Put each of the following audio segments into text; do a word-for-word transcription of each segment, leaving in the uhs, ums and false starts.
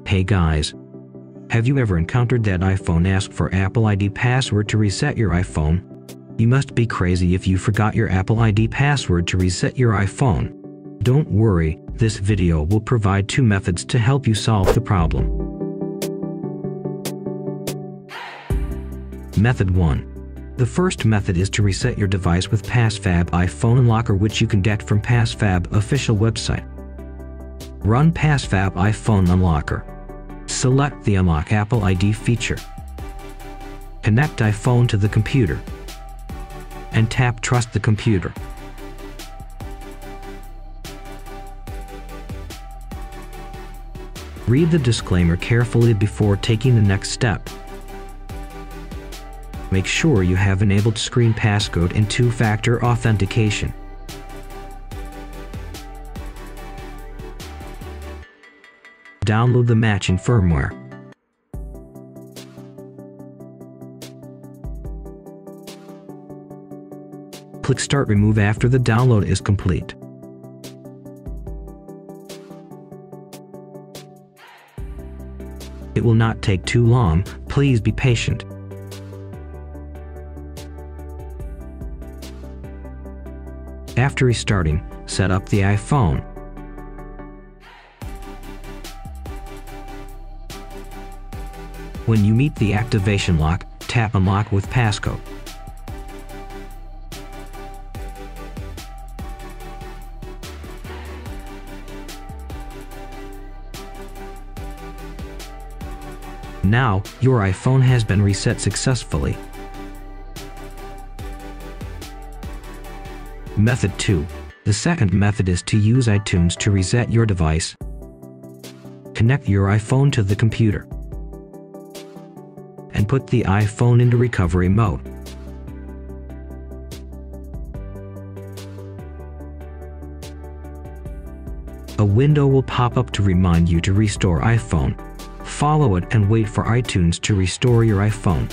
Hey guys! Have you ever encountered that iPhone ask for Apple I D password to reset your iPhone? You must be crazy if you forgot your Apple I D password to reset your iPhone. Don't worry, this video will provide two methods to help you solve the problem. Method one. The first method is to reset your device with PassFab iPhone Unlocker, which you can get from PassFab official website. Run PassFab iPhone Unlocker. Select the Unlock Apple I D feature. Connect iPhone to the computer. And tap Trust the computer. Read the disclaimer carefully before taking the next step. Make sure you have enabled screen passcode and two-factor authentication. Download the matching firmware. Click Start Remove after the download is complete. It will not take too long, please be patient. After restarting, set up the iPhone. When you meet the activation lock, tap Unlock with passcode. Now, your iPhone has been reset successfully. Method two. The second method is to use iTunes to reset your device. Connect your iPhone to the computer and put the iPhone into recovery mode. A window will pop up to remind you to restore iPhone. Follow it and wait for iTunes to restore your iPhone.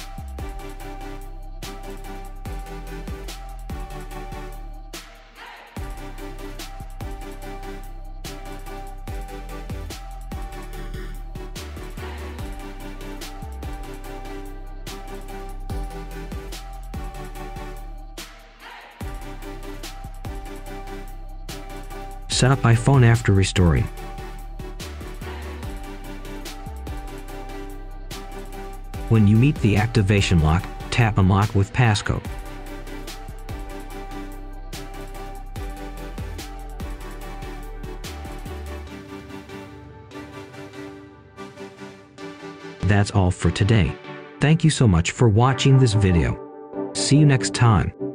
Set up iPhone after restoring. When you meet the activation lock, tap Unlock with passcode. That's all for today. Thank you so much for watching this video. See you next time.